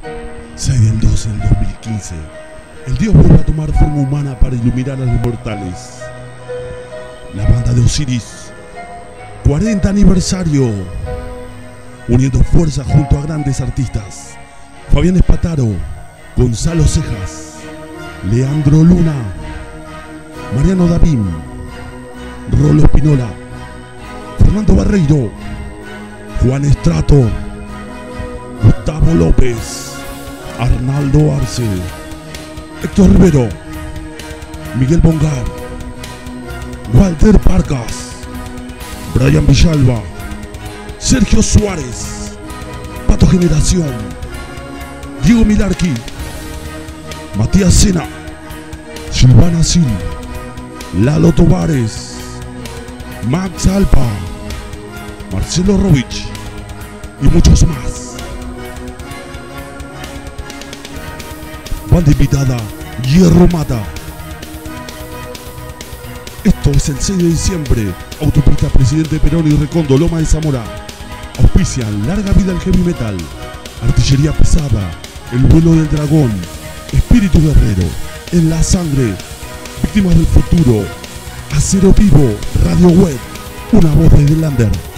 6 del 12 del 2015. El dios vuelve a tomar forma humana para iluminar a los mortales. La banda de Osiris, 40 aniversario. Uniendo fuerzas junto a grandes artistas. Fabián Espataro, Gonzalo Cejas, Leandro Luna, Mariano Davín, Rolo Espinola, Fernando Barreiro, Juan Estrato, Gustavo López, Arnaldo Arce, Héctor Rivero, Miguel Bongar, Walter Parcas, Brian Villalba, Sergio Suárez, Pato Generación, Diego Milarqui, Matías Sena, Silvana Sil, Lalo Tovares, Max Alpa, Marcelo Rovich y muchos más. Banda invitada, Hierro Mata. Esto es el 6 de diciembre, Autopista Presidente Perón y Recondo, Loma de Zamora. Auspician Larga Vida al Heavy Metal, Artillería Pesada, El Vuelo del Dragón, Espíritu Guerrero, En la Sangre, Víctimas del Futuro, Acero Vivo, Radio Web, una voz desde el Lander.